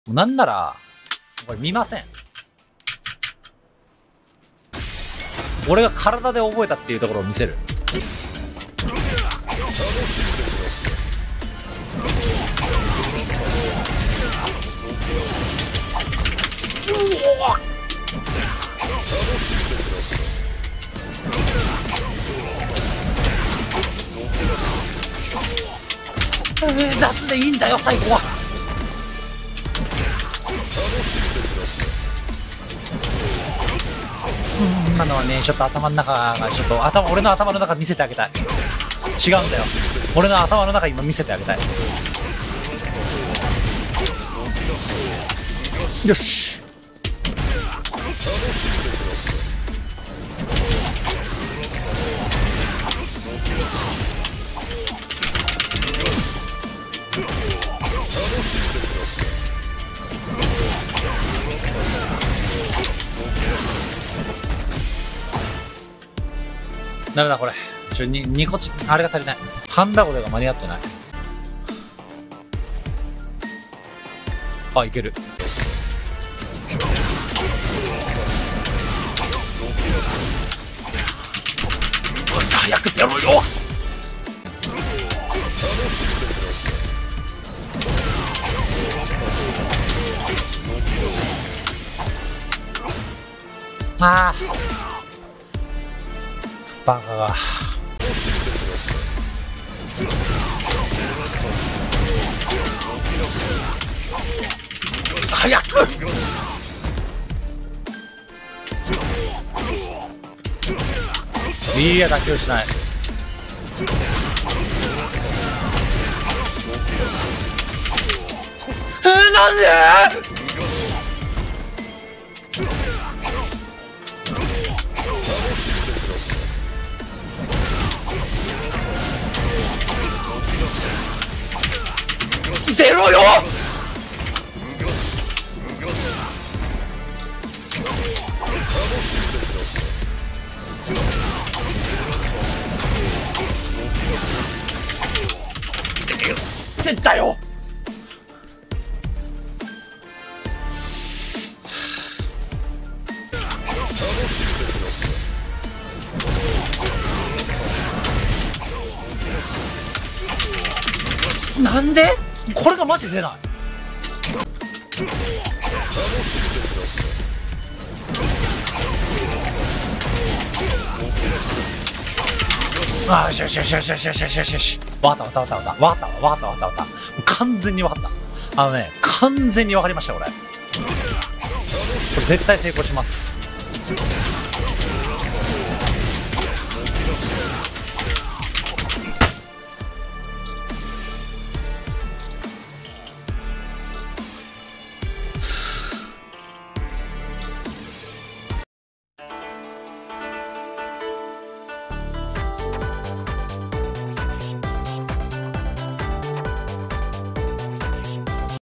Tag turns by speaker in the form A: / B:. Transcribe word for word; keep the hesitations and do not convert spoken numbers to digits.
A: なんなら、これ見ません。俺が体で覚えたっていうところを見せる。えー、雑でいいんだよ最後は。うん、今のはねちょっと頭の中がちょっと頭俺の頭の中見せてあげたい。違うんだよ、俺の頭の中今見せてあげたい。よし、ダメだこれ。ちょ、に、にこち、あれが足りない。ハンダゴレが間に合ってない。あ、いける。早くやろうよ。ああ。バカが。早く。いや、妥協しない。えー、なんで？出ろよ。絶対よ。なんでこれがマジで出ない。ああ、よしよしよしよしよしよしよしよしよし。わかったわかったわかったわかったわかったわかったわかった。完全にわかった。あのね、完全にわかりました、これ。これ絶対成功します。